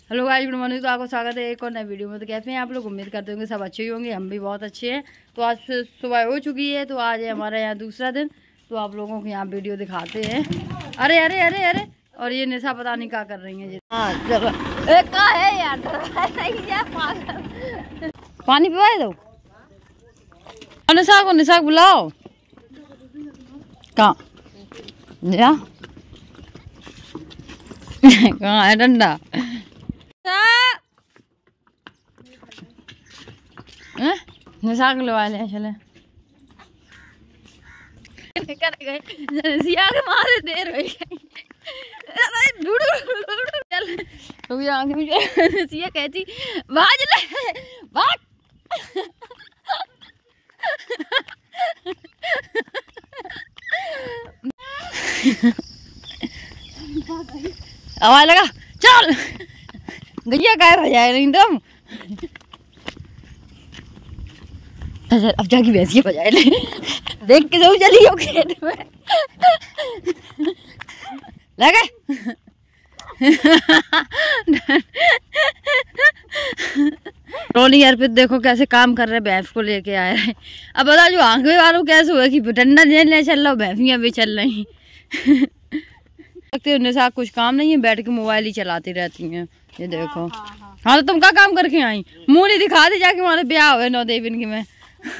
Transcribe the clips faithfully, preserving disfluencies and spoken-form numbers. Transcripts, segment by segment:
Hello guys, good morning. तो आपको स्वागत है एक और नए वीडियो में। तो कैसे हैं आप लोग? उम्मीद करते होंगे सब अच्छे ही होंगे, हम भी बहुत अच्छे हैं। तो आज सुबह हो चुकी है, तो आज है हमारे यहाँ दूसरा दिन। तो आप लोगों को यहाँ वीडियो दिखाते हैं। अरे अरे अरे अरे और ये निशा पता नहीं क्या कर रही है। हाँ चलो, क्या है यार, पानी पिवाए दो निशा को। निशा को बुलाओ। कहाँ कहाँ है डंडा? निशा को लगा ले चले कर गए सिया के मारे देर हो गई। चल तो ये आंखें में सिया कहती भाज ले भाग। आवाज लगा चल गैया गायब हो जाए नहीं तुम। अब जाके भैंसिया बजाए ले, देख के जाओ चली हो खेत में लगे। रोनी यार फिर देखो कैसे काम कर रहे, भैंस को लेके आए हैं। अब बता जो आंखें वालों कैसे हुआ कि डंडा ले चल रहा, भैंसियां भी चल रही। लगते उन्हें साथ कुछ काम नहीं है, बैठ के मोबाइल ही चलाती रहती हैं। ये देखो हाँ तो तुम क्या काम करके आई? मुँह नहीं दिखा दी जाके हमारे ब्याह हुए नौ देविन की में।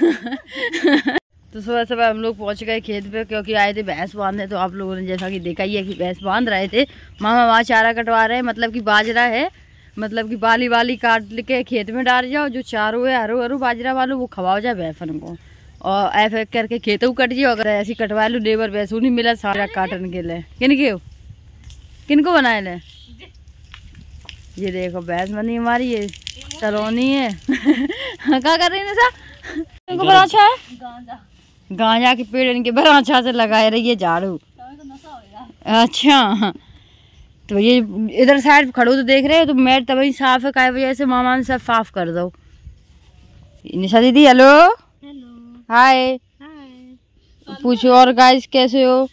तो सुबह सुबह हम लोग पहुंच गए खेत पे, क्योंकि आए थे भैंस बांधने। तो आप लोगों ने जैसा कि देखा ही है कि भैंस बांध रहे थे। मामा वहाँ चारा कटवा रहे हैं, मतलब कि बाजरा है, मतलब कि बाली वाली काट के खेत में डाल जाओ। जो चारों है हरू हरू बाजरा वालों वो खवाओ जाए भैंसन को, और ऐसे करके खेतों कट जाओ। अगर ऐसी कटवा लो लेबर भैंसू नहीं मिला सारा काटने के लिए। किन के किनको बनाए ले? ये देखो भैंस बनी हमारी, ये सलोनी है। क्या कर रही है निशा? इनको बड़ा अच्छा है गांजा, गांजा के पेड़ इनके बड़ा अच्छा से लगाए रही है झाड़ू। अच्छा तो ये इधर साइड खड़ो तो देख रहे हो, तो मैट तभी साफ है काय वजह से मामा ने सब साफ कर दो। निशा दीदी हेलो हेलो हाय हाय पूछो। और गाइस कैसे हो?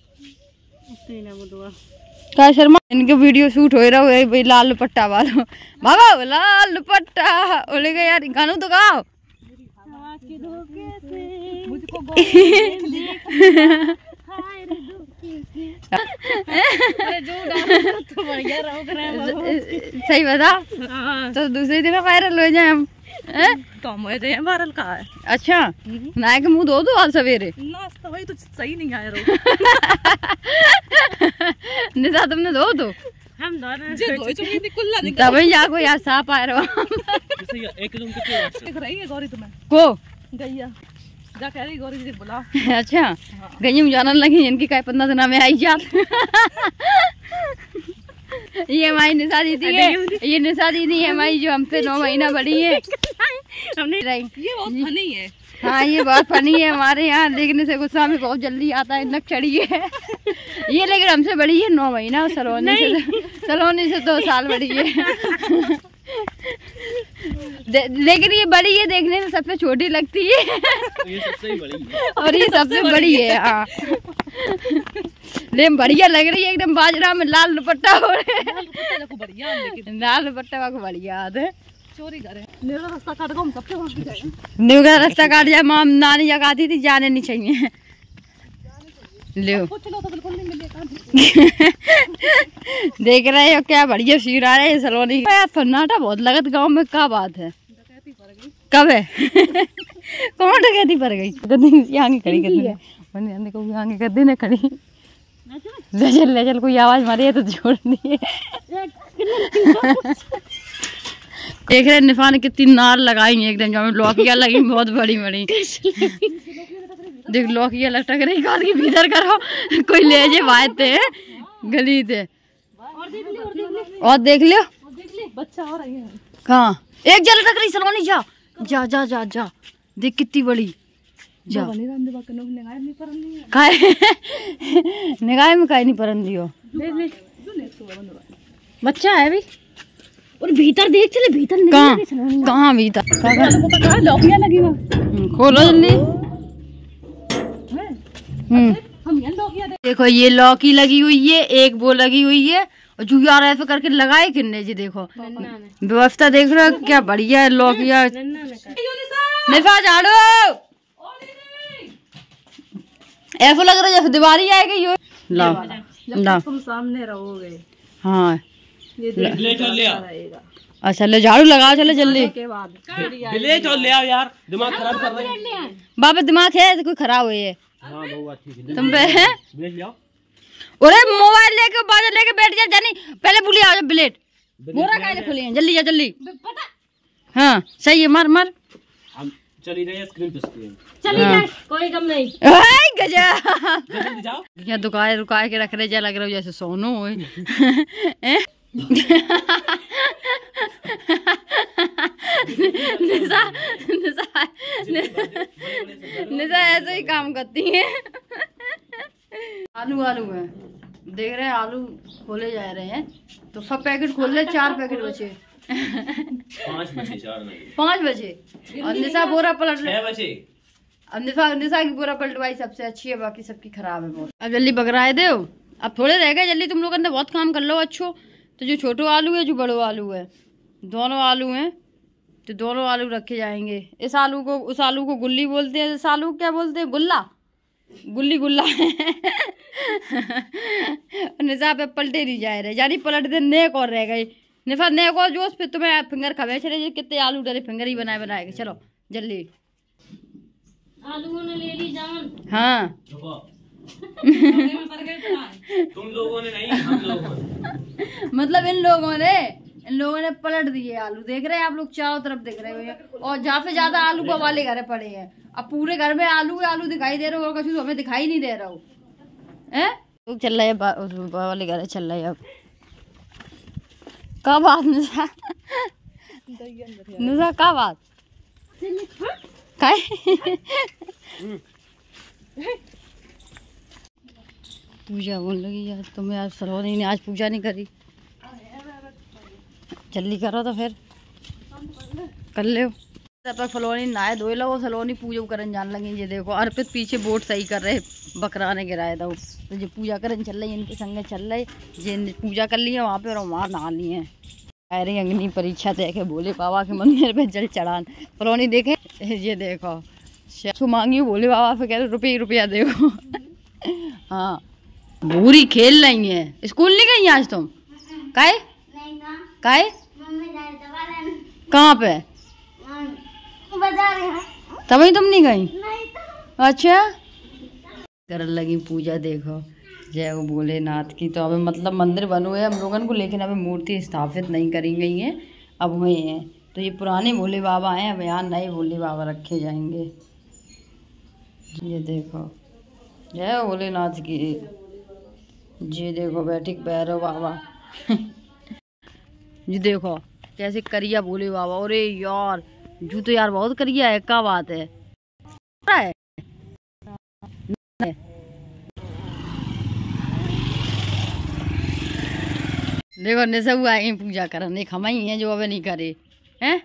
क्या शर्मा इनके वीडियो शूट हो रहा है भाई लाल दुपट्टा वालों। बाबा लाल दुपट्टा बोले गए यार, गानों तो गाओ। सही बता तो दूसरे दिन वायरल हो जाए हम। वायरल कहा है? अच्छा नाय के मुंह धो दो आज सवेरे। नाश्ता वही तो सही नहीं आया। निशा तुमने धो दो हम तभी जाको यार साफ आए रहो। गौरी तुम्हें को गैया जा कह रही गौरी दीदी बुलाओ। अच्छा हाँ। गैया जानने लगी इनकी काय पंद्रह दिन में आई जात। ये हमारी निशा दीदी है, ये निशा दीदी है हमारी जो हमसे नौ महीना बड़ी है। हमने ये बहुत फनी है। हाँ ये बहुत फनी है, हमारे यहाँ देखने से गुस्सा में बहुत जल्दी आता है, नक चढ़ी है। ये लेकिन हमसे बड़ी है नौ महीना, सलोनी से सलोनी से दो साल बड़ी है। लेकिन ये बड़ी है, देखने में सबसे छोटी लगती है। ये सबसे बड़ी है और ये सबसे बड़ी है। हाँ लेकिन बढ़िया लग रही है एकदम, बाजरा में लाल दुपट्टा हो रहे हैं। लाल दुपट्टा को बढ़िया है। चोरी करे रास्ता काट हम सबसे रास्ता काट जाए। माम नानी जगाती थी जाने नहीं चाहिए। ले देख रहे हो क्या बढ़िया शीर आ रहे हैं सलोनी। सन्नाटा बहुत लगत गांव में, क्या बात है? कब है? कौन डकैती पर गई? गद्दी आगे खड़ी कर आगे गद्दी ने खड़ी ले चल ले चल, कोई आवाज मारी है तो छोड़ दिए। देख रहे निफा ने कितनी नार लगाई है एकदम, जहाँ लौकिया लगी बहुत बड़ी बड़ी। देख लौकिया लटक रही घर के भीतर करो, कोई ले जे भाईते गली थे। और देख लियो बच्चा और है कहाँ? एक जल लटक रही सलोनी, जा जा जा जा जा देख कितनी बड़ी। जा निगाह में काहे नहीं परन दियो, बच्चा है अभी। और भीतर देख चले, भीतर कहाँ कहाँ भीतर लौकिया लगी हुआ। खोलो जल्दी। देखो ये लौकी लगी हुई है, एक वो लगी हुई है और जो यार ऐसे करके लगाए किन्ने जी देखो व्यवस्था देख रहे हो क्या बढ़िया है लौकिया। निशा झाड़ो ऐसा लग रहा है जैसे दिवाली आएगी यो। लाओ लाओ तुम सामने रहोगे। हाँ ये रहेगा। अच्छा ले झाड़ू लगाओ चलो जल्दी के बाद ब्लेड और ले आओ यार दिमाग खराब कर रहे हैं। बाबा दिमाग है कोई खराब हुई है हाँ बउआ ठीक है तुम पे है। ब्लेड ले आओ। अरे मोबाइल लेके बाजार लेके बैठ जा जानी पहले भूली आओ ब्लेड बोरा काहे खुली है जल्दी जा जल्दी। हाँ सही है मार मार हम चली रहे स्क्रीन पे स्क्रीन चली जाए कोई कम नहीं। हाय गजब जल्दी जाओ। क्या दुकान रुकाए के रख रहे जा लग रहा है जैसे सोनू हो। निशा निशा निशा ऐसे ही काम करती है। आलू आलू है देख रहे हैं आलू खोले जा रहे हैं तो सब पैकेट खोल ले चार पैकेट बचे। पाँच बजे चार नहीं पाँच बजे और निशा बोरा पलट छह बजे। अब निशा निशा की बोरा पलटवाई सबसे अच्छी है बाकी सबकी खराब है बहुत। अब जल्दी बगराए दो अब थोड़े रह गए जल्दी तुम लोगों ने बहुत काम कर लो अच्छो। तो जो छोटो आलू है जो बड़ो आलू है दोनों आलू हैं तो दोनों आलू रखे जाएंगे। इस आलू को उस आलू को गुल्ली बोलते हैं इस आलू को क्या बोलते हैं गुल्ला गुल्ली गुल्ला। निशा पे पलटे नहीं जा रहे जानी पलट दे नेक और रह गई निशा नेक और जोश फिर तुम्हें फिंगर खवे चले कितने आलू डरे फिंगर ही बनाए बनाए चलो जल्दी। आलू ने ले ली जान। हाँ तुम लोगों ने नहीं हम लोगों ने मतलब इन लोगों ने इन लोगों ने पलट दिए आलू देख रहे हैं आप लोग चारों तरफ देख रहे हैं और जहाँ से ज्यादा आलू को वाले घर पड़े हैं। अब पूरे घर में आलू आलू दिखाई दे रहे हो और कुछ हमें दिखाई नहीं दे रहा हो हैं लोग चल रहे हैं वाले घर चल रहे हैं। अब का बात निशा निशा का बात पूजा बोल लगी यार तुम्हें आज सलोनी ने आज पूजा नहीं करी जल्दी करो तो फिर कर ले पर फलोनी नहाए धोए लो सलोनी पूजा करन जान लगी। ये देखो अर्पित पीछे बोट सही कर रहे बकरा ने गिराया था तो ये पूजा करन चल रही इनके संग चल रहे ये पूजा कर ली है वहाँ पे और वहाँ नहा ली है। अरे अग्नि परीक्षा दे के बोले बाबा के मंदिर पे जल चढ़ान फलोनी देखे ये देखो छू मांगी भोले बाबा से कह रहे रुपये रुपया देखो। हाँ पूरी खेल रही है स्कूल नहीं गई आज तुम काहे काहे कहाँ पे तभी तुम नहीं गई अच्छा कर लगी पूजा देखो जय हो भोलेनाथ की। तो अब मतलब मंदिर बनो है हम लोगन को लेकिन अभी मूर्ति स्थापित नहीं करी गई है अब हुए हैं। तो ये पुराने भोले बाबा हैं अब यहाँ नए भोले बाबा रखे जाएंगे। ये देखो जय हो भोलेनाथ की। जी देखो बैठी भैरव बाबा। जी देखो कैसे करिया भोले बाबा। अरे यार जू तो यार बहुत करिया है क्या बात है। देखो निशा आई पूजा करन एक हम ही हैं जो अबे नहीं करे हैं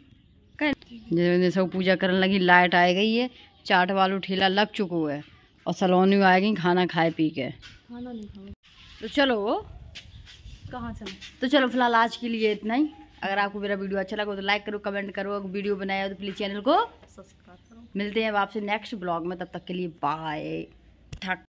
निशा पूजा करने लगी। लाइट आ गई है चाट वालू ठेला लग चुको है और सलोनी आ गई खाना खाए पी के। खाना नहीं खाओ तो चलो कहाँ चलो तो चलो फिलहाल आज के लिए इतना ही। अगर आपको मेरा वीडियो अच्छा लगा तो लाइक करो कमेंट करो अगर वीडियो बनाया तो प्लीज़ चैनल को सब्सक्राइब करो। मिलते हैं अब आपसे नेक्स्ट ब्लॉग में तब तक के लिए बाय।